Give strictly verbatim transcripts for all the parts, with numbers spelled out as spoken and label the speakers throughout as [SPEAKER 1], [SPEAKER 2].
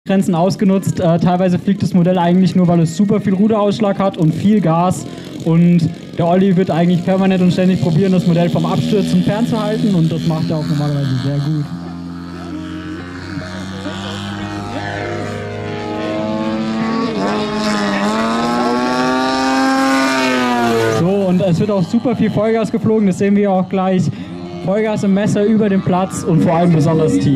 [SPEAKER 1] Grenzen ausgenutzt. Äh, teilweise fliegt das Modell eigentlich nur, weil es super viel Ruderausschlag hat und viel Gas. Und der Olli wird eigentlich permanent und ständig probieren, das Modell vom Abstürzen fernzuhalten. Und das macht er auch normalerweise sehr gut. So, und es wird auch super viel Vollgas geflogen. Das sehen wir auch gleich. Vollgas im Messer über den Platz und vor allem besonders tief.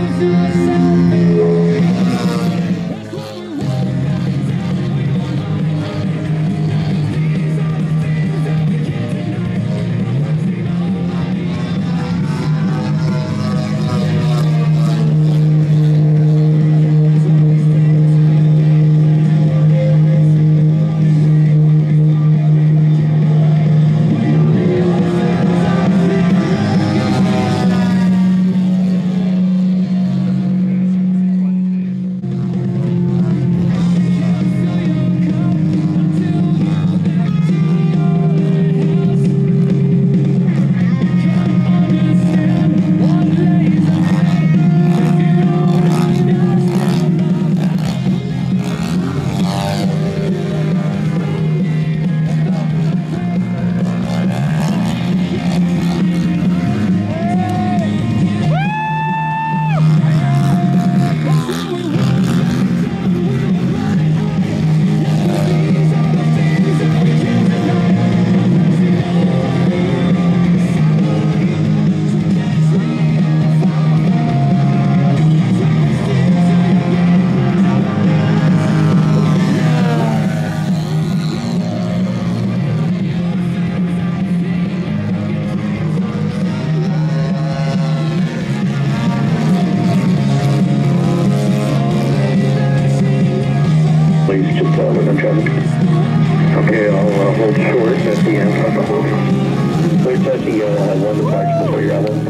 [SPEAKER 2] Okay, I'll uh, hold short at the end of the hold. Clear taxi, uh, have one departure before your island.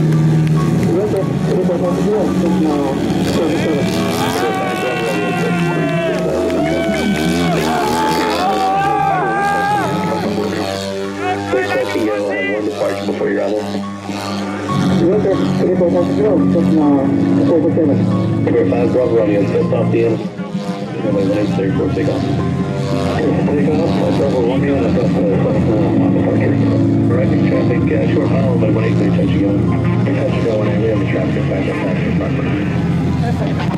[SPEAKER 2] Clear taxi, uh, have one departure before your island. Clear five Bravo Romeo, just off the end. Runway one eight three four, take off. Take off, Bravo Romeo, and that's uh, directing traffic, uh, short final, runway one eight three, touch again. Touch again, one eight three, on the traffic, back up, back up, back up.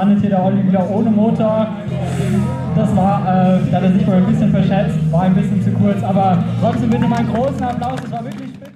[SPEAKER 1] landet hier der Olli wieder ohne Motor. Das war, äh, da hat er sich wohl ein bisschen verschätzt, war ein bisschen zu kurz, aber trotzdem bitte mal einen großen Applaus, das war wirklich spitze.